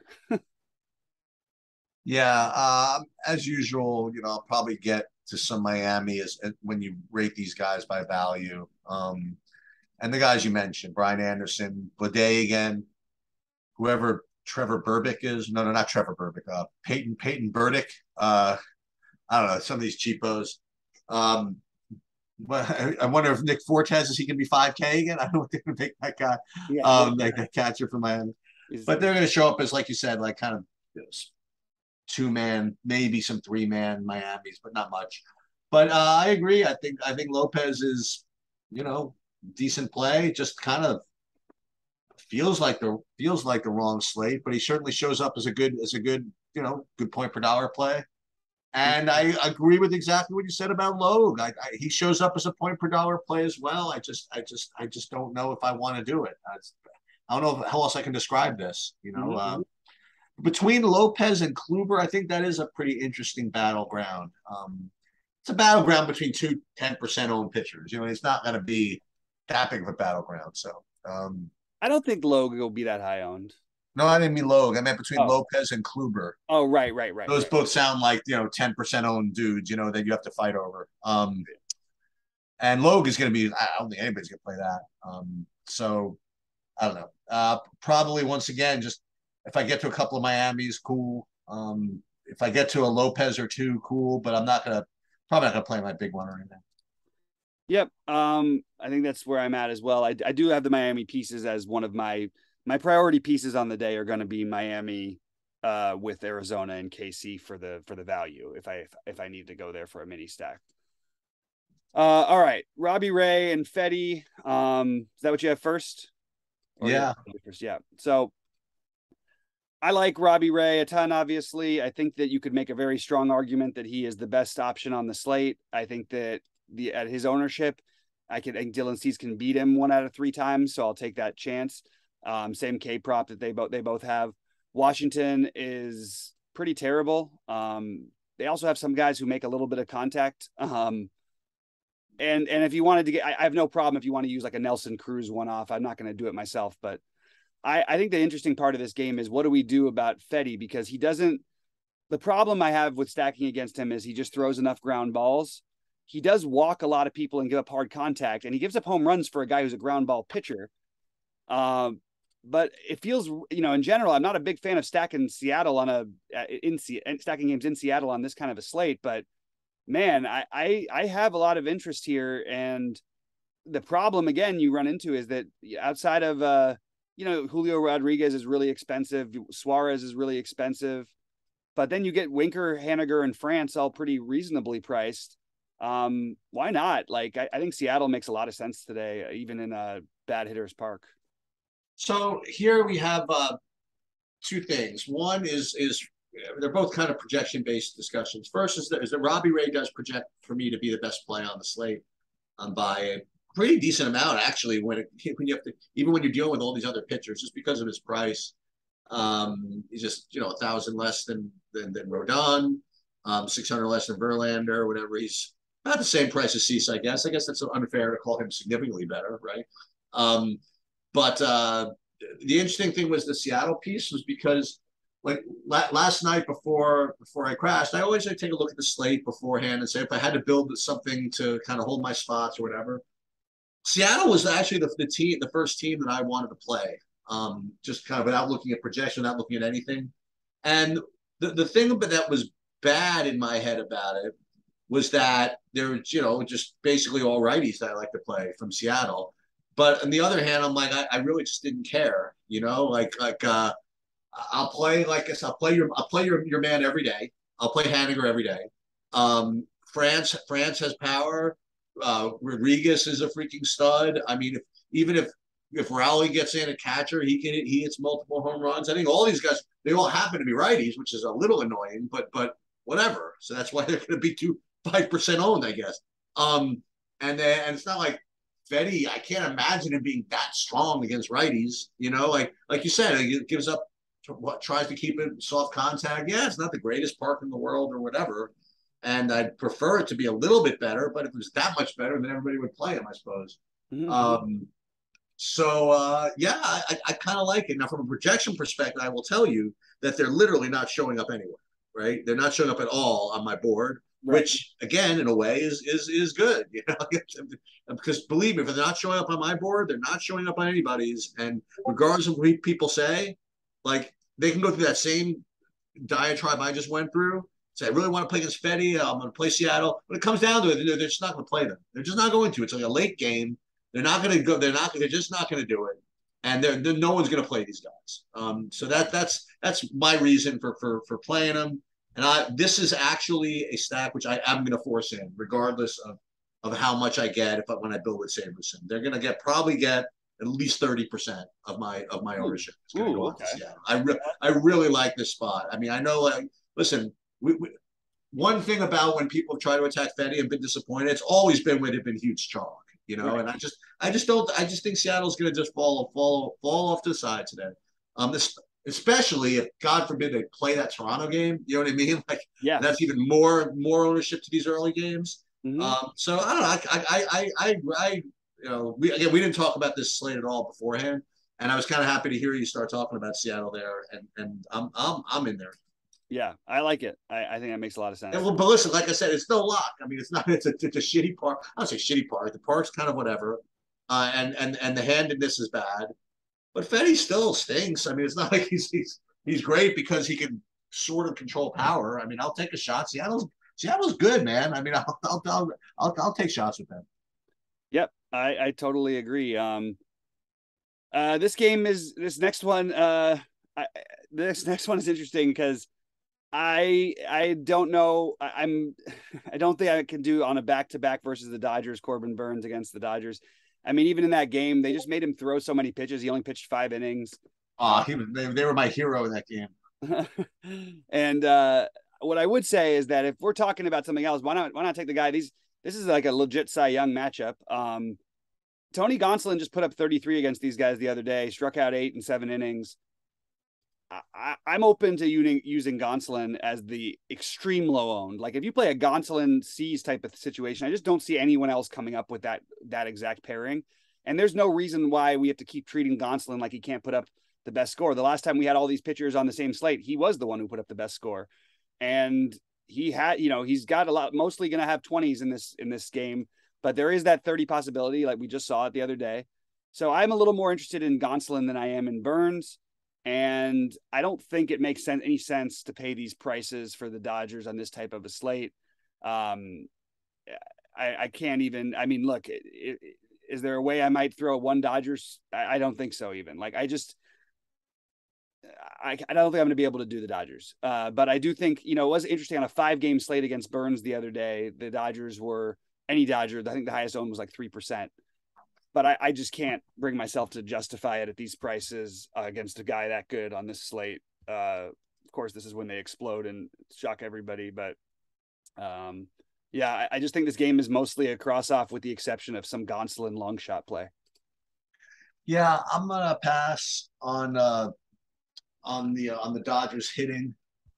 Yeah, um, as usual, you know, I'll probably get to some Miami as, as when you rate these guys by value. Um, and the guys you mentioned, Brian Anderson, Bledé again, whoever Trevor Burbick is. No, no, not Trevor Burbick. Uh, Peyton Peyton Burdick. Uh, I don't know, some of these cheapos. Um, but I, I wonder if Nick Fortes is he going to be five K again? I don't know what they're going to make that guy, Yeah, um, like the catcher from Miami. is, But they're going to show up as, like you said, like kind of you know, two man, maybe some three man Miami's, but not much. But uh, I agree. I think I think Lopez is, you know, decent play. Just kind of feels like the feels like the wrong slate, but he certainly shows up as a good as a good you know good point per dollar play. And I agree with exactly what you said about Logue. I, I, he shows up as a point per dollar play as well. I just I just I just don't know if I want to do it. I, I don't know how else I can describe this. You know. mm-hmm. Um, between Lopez and Kluber, I think that is a pretty interesting battleground. Um, it's a battleground between two ten percent owned pitchers. You know, it's not going to be that big of a battleground. So, um, I don't think Logue will be that high owned. no, I didn't mean Logue. I meant between Oh. Lopez and Kluber. Oh, right, right, right. Those right. both sound like, you know, ten percent owned dudes, you know, that you have to fight over. Um, and Logue is going to be, I don't think anybody's going to play that. Um, so, I don't know. Uh, probably, once again, just if I get to a couple of Miami's, cool. Um, if I get to a Lopez or two, cool. But I'm not gonna probably not gonna play my big one or anything. Yep. Um, I think that's where I'm at as well. I, I do have the Miami pieces as one of my my priority pieces on the day are going to be Miami uh, with Arizona and K C for the for the value if I if, if I need to go there for a mini stack. Uh, all right, Robbie Ray and Fetty. Um, is that what you have first? Or yeah. First? Yeah. So. I like Robbie Ray a ton, obviously. I think that you could make a very strong argument that he is the best option on the slate. I think that the at his ownership, I could I think Dylan Cease can beat him one out of three times, so I'll take that chance. Um, same K prop that they both they both have. Washington is pretty terrible. Um, they also have some guys who make a little bit of contact. Um, and and if you wanted to get, I, I have no problem if you want to use like a Nelson Cruz one off. I'm not going to do it myself, but I, I think the interesting part of this game is what do we do about Fetty? Because he doesn't, the problem I have with stacking against him is he just throws enough ground balls. He does walk a lot of people and give up hard contact, and he gives up home runs for a guy who's a ground ball pitcher. Um, but it feels, you know, in general, I'm not a big fan of stacking Seattle on a, in stacking games in Seattle on this kind of a slate, but man, I, I, I have a lot of interest here, and the problem again you run into is that outside of uh, you know, Julio Rodriguez is really expensive, Suarez is really expensive, but then you get Winker, Haniger, and France all pretty reasonably priced. Um, why not? Like, I, I think Seattle makes a lot of sense today, even in a bad hitters park. So here we have uh, two things. One is is they're both kind of projection based discussions. First is that, is that Robbie Ray does project for me to be the best play on the slate um, by a pretty decent amount actually. When it, when you have to, even when you're dealing with all these other pitchers, just because of his price, um, he's just you know a thousand less than than, than Rodon, um, six hundred less than Verlander, whatever. He's about the same price as Cease, I guess. I guess that's unfair to call him significantly better, right? Um, but uh, the interesting thing was the Seattle piece was because like la- last night before before I crashed, I always like take a look at the slate beforehand and say if I had to build something to kind of hold my spots or whatever. Seattle was actually the, the team, the first team that I wanted to play, um, just kind of without looking at projection, without looking at anything. And the, the thing that was bad in my head about it was that there was, you know, just basically all righties that I like to play from Seattle. But on the other hand, I'm like, I, I really just didn't care, you know, like, like, uh, I'll play, like I said, I'll play your, I'll play your, your man every day. I'll play Haniger every day. Um, France, France has power. Uh, Rodriguez is a freaking stud. I mean, if, even if, if Rowley gets in a catcher, he can, he hits multiple home runs. I think all these guys, they all happen to be righties, which is a little annoying, but, but whatever. So that's why they're going to be two, five percent owned, I guess. Um, and then, and it's not like, Fetty, I can't imagine him being that strong against righties. You know, like like you said, it gives up, what tries to keep it soft contact. Yeah, it's not the greatest park in the world or whatever, and I'd prefer it to be a little bit better. But if it was that much better, then everybody would play him, I suppose. Mm-hmm. Um, so uh, yeah, I, I kind of like it. Now, from a projection perspective, I will tell you that they're literally not showing up anywhere. Right? They're not showing up at all on my board. Right. Which again, in a way, is is is good, you know, because believe me, if they're not showing up on my board, they're not showing up on anybody's. And regardless of what people say, like they can go through that same diatribe I just went through. Say, I really want to play against Fetty. I'm going to play Seattle. When it comes down to it, they're just not going to play them. They're just not going to. It's like a late game. They're not going to go. They're not. They're just not going to do it. And they're, they're no one's going to play these guys. Um, so that that's that's my reason for for for playing them. And I, this is actually a stack which I am going to force in, regardless of, of how much I get if I, when I build with Saberson. They're going to get probably get at least thirty percent of my of my ownership. It's going to go okay. Seattle. I re- I really like this spot. I mean, I know. Like, listen, we, we, one thing about when people try to attack Fetty and been disappointed, it's always been when they've been huge chalk, you know. Right. And I just I just don't I just think Seattle's going to just fall fall fall off to the side today. Um, this. Especially if, God forbid, they play that Toronto game. You know what I mean? Like, yeah, that's even more more ownership to these early games. Mm-hmm. Um, so I don't know. I, I, I, I, I, you know, we again we didn't talk about this slate at all beforehand, and I was kind of happy to hear you start talking about Seattle there, and and I'm I'm I'm in there. Yeah, I like it. I, I think that makes a lot of sense. And, well, but listen, like I said, it's no lock. I mean, it's not. It's a it's a shitty park. I don't say shitty park. The park's kind of whatever, uh, and and and the handedness is bad. But Fetty still stinks. I mean, it's not like he's he's he's great because he can sort of control power. I mean, I'll take a shot. Seattle's Seattle's good, man. I mean, I'll I'll I'll, I'll, I'll take shots with them. Yep, I, I totally agree. Um, uh, this game is this next one. Uh, I, this next one is interesting because I I don't know. I, I'm I don't think I can do on a back to back versus the Dodgers. Corbin Burns against the Dodgers. I mean, even in that game, they just made him throw so many pitches. He only pitched five innings. Oh, he was, they, they were my hero in that game. And uh, what I would say is that if we're talking about something else, why not why not take the guy? These this is like a legit Cy Young matchup. Um, Tony Gonsolin just put up thirty-three against these guys the other day, struck out eight in seven innings. I, I'm open to using, using Gonsolin as the extreme low owned. Like if you play a Gonsolin C's type of situation, I just don't see anyone else coming up with that that exact pairing. And there's no reason why we have to keep treating Gonsolin like he can't put up the best score. The last time we had all these pitchers on the same slate, he was the one who put up the best score. And he had, you know, he's got a lot, mostly going to have twenties in this in this game, but there is that thirty possibility, like we just saw it the other day. So I'm a little more interested in Gonsolin than I am in Burns. And I don't think it makes sense, any sense to pay these prices for the Dodgers on this type of a slate. Um, I, I can't even, I mean, look, it, it, is there a way I might throw one Dodgers? I, I don't think so. Even like I just. I, I don't think I'm going to be able to do the Dodgers. Uh, but I do think, you know, it was interesting on a five game slate against Burns the other day. The Dodgers were any Dodger. I think the highest owned was like three percent. But I, I just can't bring myself to justify it at these prices uh, against a guy that good on this slate. Uh, of course, this is when they explode and shock everybody. But um, yeah, I, I just think this game is mostly a cross off with the exception of some Gonsolin long shot play. Yeah, I'm gonna pass on uh, on the uh, on the Dodgers hitting.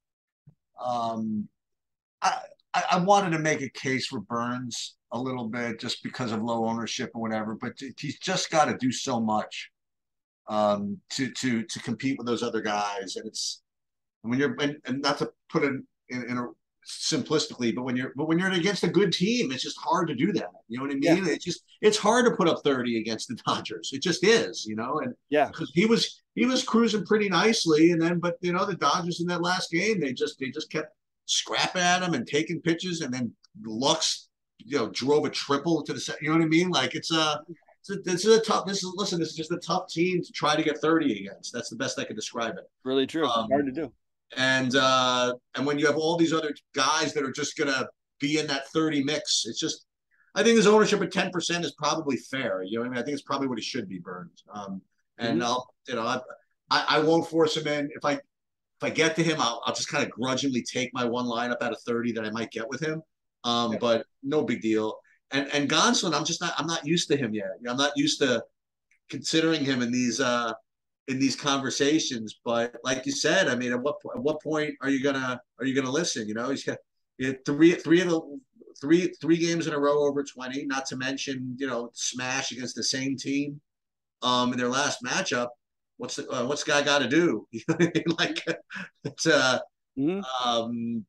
Um, I, I I wanted to make a case for Burns a little bit just because of low ownership or whatever, but he's just got to do so much um, to to to compete with those other guys, and it's when you're and, and not to put it in, in a simplistically, but when you're but when you're against a good team, it's just hard to do that. You know what I mean? Yeah. It's just it's hard to put up thirty against the Dodgers. It just is, you know. And yeah, because he was he was cruising pretty nicely, and then but you know the Dodgers in that last game they just they just kept scrapping at him and taking pitches, and then Lux you know drove a triple to the set. You know what I mean? Like it's a it's a, this is a tough. This is listen. This is just a tough team to try to get thirty against. That's the best I can describe it. Really true. Um, hard to do. And uh, and when you have all these other guys that are just gonna be in that thirty mix, it's just I think his ownership at ten percent is probably fair. You know what I mean? I think it's probably what he should be, Burns. Um, and mm-hmm. I'll you know I, I I won't force him in. If I if I get to him, I'll I'll just kind of grudgingly take my one lineup out of thirty that I might get with him. Um, yeah. But no big deal. And and Gonsolin, I'm just not I'm not used to him yet. I'm not used to considering him in these uh in these conversations. But like you said, I mean, at what at what point are you gonna are you gonna listen? You know, he's got three three of the three three games in a row over twenty. Not to mention, you know, smash against the same team um in their last matchup. What's the, uh, what's the guy got to do? You know what I mean? Like, it's, uh, mm-hmm. um,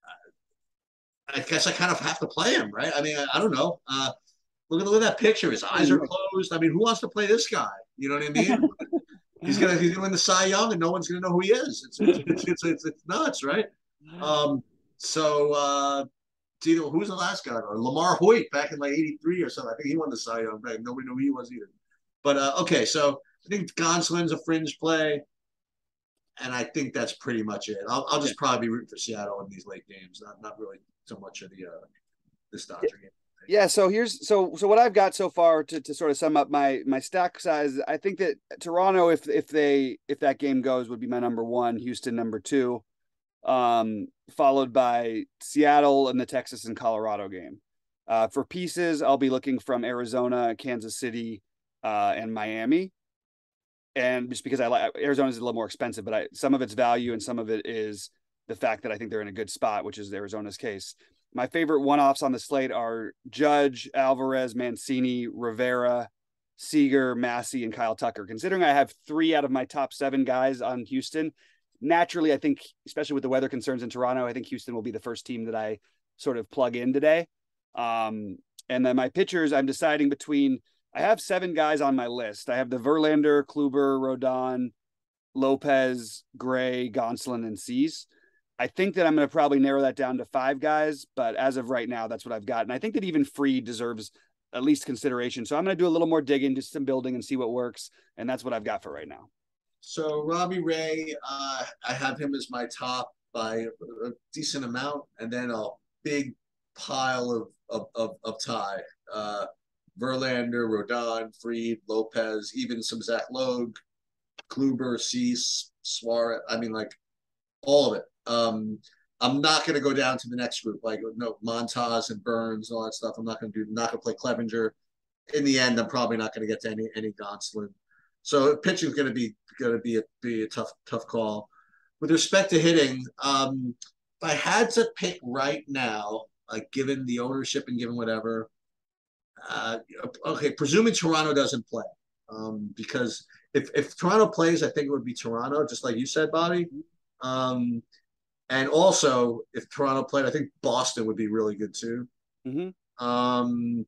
I guess I kind of have to play him, right? I mean, I, I don't know. Uh, look at look at that picture. His eyes are closed. I mean, who wants to play this guy? You know what I mean? He's gonna he's gonna win the Cy Young, and no one's gonna know who he is. It's it's it's, it's, it's, it's nuts, right? Um, so uh, it's either who's the last guy or Lamar Hoyt back in like eighty-three or something. I think he won the Cy Young. Right? Nobody knew who he was either. But uh, okay, so I think Gonsolin's a fringe play, and I think that's pretty much it. I'll I'll just probably be rooting for Seattle in these late games. Not not really so much of the uh, this Dodger game. Yeah, so here's so so what I've got so far to, to sort of sum up my my stack size. I think that Toronto, if if they if that game goes, would be my number one. Houston number two, um, followed by Seattle and the Texas and Colorado game. Uh, for pieces, I'll be looking from Arizona, Kansas City, uh, and Miami. And just because I like Arizona's a little more expensive, but I, some of its value and some of it is the fact that I think they're in a good spot, which is Arizona's case. My favorite one-offs on the slate are Judge, Alvarez, Mancini, Rivera, Seager, Massey, and Kyle Tucker. Considering I have three out of my top seven guys on Houston, naturally, I think, especially with the weather concerns in Toronto, I think Houston will be the first team that I sort of plug in today. Um, and then my pitchers, I'm deciding between, I have seven guys on my list. I have the Verlander, Kluber, Rodon, Lopez, Gray, Gonsolin, and Cease. I think that I'm going to probably narrow that down to five guys, but as of right now, that's what I've got. And I think that even Fried deserves at least consideration. So I'm going to do a little more digging, just some building and see what works. And that's what I've got for right now. So Robbie Ray, uh, I have him as my top by a decent amount, and then a big pile of of of, of tie. Uh, Verlander, Rodon, Fried, Lopez, even some Zach Logue, Kluber, Cease, Suarez. I mean, like all of it. Um, I'm not going to go down to the next group, like no Montas and Burns and all that stuff. I'm not going to do. Not going to play Clevenger. In the end, I'm probably not going to get to any any Gonsolin. So pitching is going to be going to be a be a tough tough call. With respect to hitting, um, if I had to pick right now, like given the ownership and given whatever, uh, okay, presuming Toronto doesn't play, um, because if if Toronto plays, I think it would be Toronto, just like you said, Bobby. Um, and also, if Toronto played, I think Boston would be really good too. Mm-hmm. Um,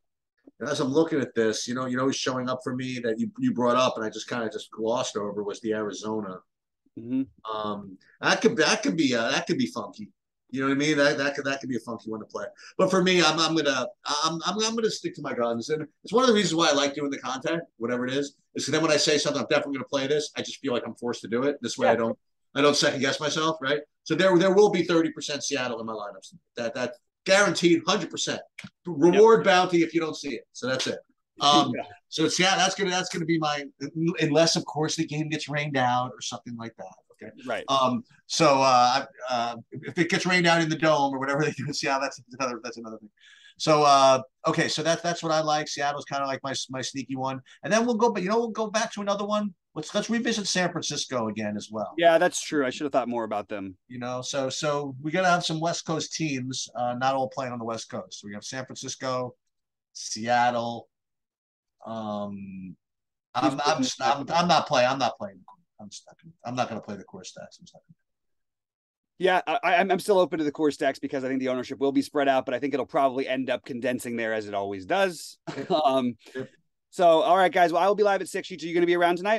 as I'm looking at this, you know, you know, who's showing up for me that you, you brought up, and I just kind of just glossed over was the Arizona. Mm-hmm. Um, that could that could be uh, that could be funky. You know what I mean? That that could that could be a funky one to play. But for me, I'm I'm gonna I'm I'm I'm gonna stick to my guns, and it's one of the reasons why I like doing the content, whatever it is. Is then when I say something, I'm definitely gonna play this. I just feel like I'm forced to do it. This way, Yeah. I don't I don't second guess myself, right? So there there will be thirty percent Seattle in my lineups. That that guaranteed, one hundred percent reward yep. bounty if you don't see it. So that's it. Um, yeah. So Seattle, that's gonna that's gonna be my, unless of course the game gets rained out or something like that. Okay. Right. Um, so uh, uh, if it gets rained out in the dome or whatever they do in Seattle, that's another that's another thing. So uh, okay, so that's that's what I like. Seattle's kind of like my my sneaky one, and then we'll go. But you know, we'll go back to another one. Let's let's revisit San Francisco again as well. Yeah, that's true. I should have thought more about them. You know, so so we got to have some West Coast teams, uh, not all playing on the West Coast. So we have San Francisco, Seattle. Um, I'm I'm, I'm I'm not playing. I'm not playing. I'm stuck. I'm not going to play the core stacks. I'm stuck. Yeah, I, I'm still open to the core stacks because I think the ownership will be spread out, but I think it'll probably end up condensing there as it always does. um, so, all right, guys. Well, I will be live at six. Sheets. Are you going to be around tonight?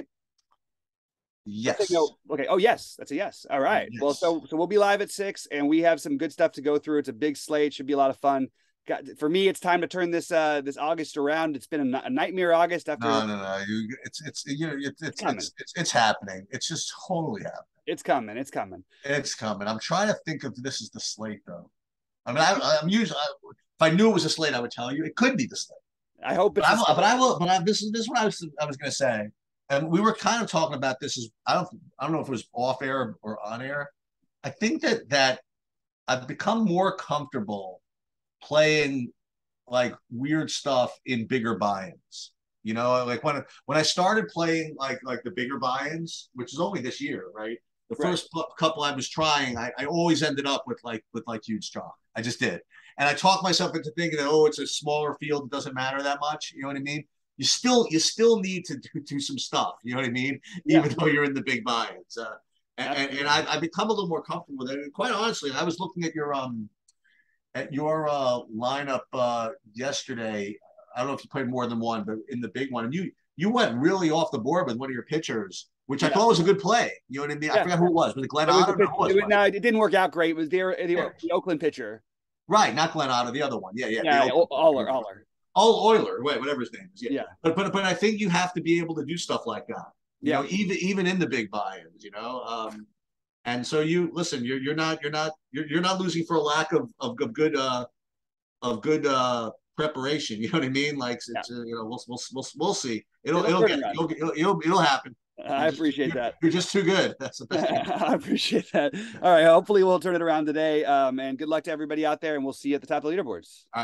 Yes. No. Okay. Oh, yes. That's a yes. All right. Yes. Well, so so we'll be live at six, and we have some good stuff to go through. It's a big slate. Should be a lot of fun. Got, for me, it's time to turn this uh this August around. It's been a, a nightmare August after. No, no, no. You, it's it's you know it's it's it's, it's it's it's happening. It's just totally happening. It's coming. It's coming. It's coming. I'm trying to think of this as the slate though. I mean, I, I'm usually I, if I knew it was a slate, I would tell you. It could be the slate. I hope. It's but, I, but I will. But I, this is this is what I was I was going to say, and we were kind of talking about this. Is I don't I don't know if it was off air or on air. I think that that I've become more comfortable playing like weird stuff in bigger buy-ins. You know, like when when I started playing like like the bigger buy-ins, which is only this year, right? The first right. couple I was trying, I, I always ended up with like with like huge draw. I just did, and I talked myself into thinking that oh, it's a smaller field, it doesn't matter that much. You know what I mean? You still you still need to do, do some stuff. You know what I mean? Yeah. Even though you're in the big buy-ins, uh, and, and, and I've, I've become a little more comfortable with it. And quite honestly, I was looking at your um. At your uh, lineup uh, yesterday, I don't know if you played more than one, but in the big one, and you you went really off the board with one of your pitchers, which yeah. I thought was a good play. You know what I mean? Yeah. I forgot who it was. Was it Glenn Otto? It was, it was, no, it didn't work out great. It was the, the, yeah. the Oakland pitcher. Right, not Glenn Otto, the other one. Yeah, yeah. Yeah, Euler, Euler. Oh, Euler, wait, whatever his name is. Yeah. yeah. But, but but I think you have to be able to do stuff like that. You yeah. know, even even in the big buy-ins, you know. Um, and so you listen, you're you're not you're not you're, you're not losing for a lack of of, of good uh of good uh preparation. You know what I mean? Like it's, yeah. uh, you know, we'll we'll we'll, we'll see. It'll it'll, it'll, get, it'll, it'll it'll it'll happen. I just, appreciate you're, that. You're just too good. That's the best. I appreciate that. All right. Hopefully we'll turn it around today. Um, and good luck to everybody out there, and we'll see you at the top of the leaderboards. All right.